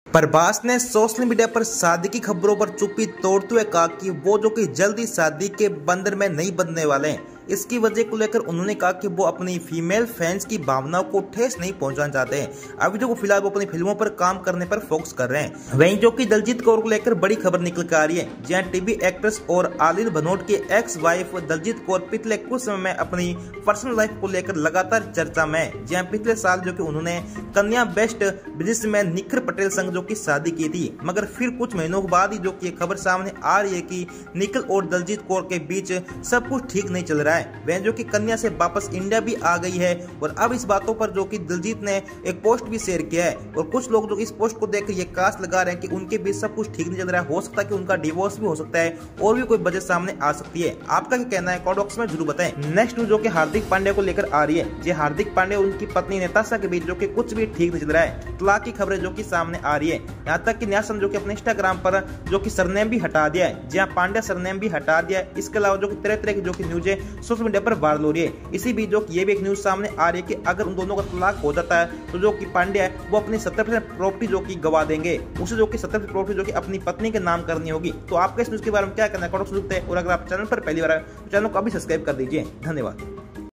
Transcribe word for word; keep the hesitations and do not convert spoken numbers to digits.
प्रभास ने social media पर शादी की खबरों पर चुप्पी तोड़ते हुए कहा कि वो जो कि जल्दी शादी के बंधन में नहीं बंधने वाले हैं। इसकी वजह को लेकर उन्होंने कहा कि वो अपनी फीमेल फैंस की भावनाओं को ठेस नहीं पहुंचाना चाहते हैं। अभी जो वो फिलहाल वो अपनी फिल्मों पर काम करने पर फोकस कर रहे हैं। वहीं जो कि दिलजीत कौर को लेकर बड़ी खबर निकल कर आ रही है, जहां टीवी एक्ट्रेस और आलिन भनोट की एक्स वाइफ दिलजीत कौर पिछले कुछ समय में अपनी पर्सनल लाइफ को लेकर लगातार चर्चा में। जहां पिछले साल जो कि उन्होंने कन्या बेस्ट बिजनेसमैन निखिल पटेल संग जो की शादी की थी, मगर फिर कुछ महीनों के बाद ही जो की खबर सामने आ रही है कि निखिल और दिलजीत कौर के बीच सब कुछ ठीक नहीं चल रहा है। वह जो कि कन्या से वापस इंडिया भी आ गई है और अब इस बातों पर जो कि दिलजीत ने एक पोस्ट भी शेयर किया है और कुछ लोग जो इस पोस्ट को देखकर ये कास लगा रहे हैं कि उनके बीच सब कुछ ठीक नहीं चल रहा है, हो सकता है कि उनका डिवोर्स भी हो सकता है और भी कोई वजह सामने आ सकती है। आपका क्या कहना है कमेंट बॉक्स में जरूर बताएं। नेक्स्ट न्यूज जो कि हार्दिक पांड्या को लेकर आ रही है, जी हार्दिक पांड्या और उनकी पत्नी नताशा के बीच जो कि कुछ भी ठीक नहीं चल रहा है। तलाक की खबरें जो कि सामने आ रही है, यहाँ तक कि न्यासन जो कि अपने इंस्टाग्राम पर जो कि सरनेम भी हटा दिया है, जहाँ पांड्या सरनेम भी हटा दिया है। इसके अलावा जो कि तरह तरह की जो कि न्यूज सोशल मीडिया पर वायरल हो रही है। इसी बीच जो ये भी एक न्यूज सामने आ रही है कि अगर उन दोनों का तलाक हो जाता है तो जो कि पांड्या है वो अपनी सत्तर परसेंट प्रॉपर्टी जो कि गवा देंगे, उसे जो कि सत्तर परसेंट प्रॉपर्टी जो कि अपनी पत्नी के नाम करनी होगी। तो आपका इस न्यूज के बारे में क्या कहना है, और अगर आप चैनल पर पहली बार आए तो चैनल को अभी सब्सक्राइब कर दीजिए। धन्यवाद।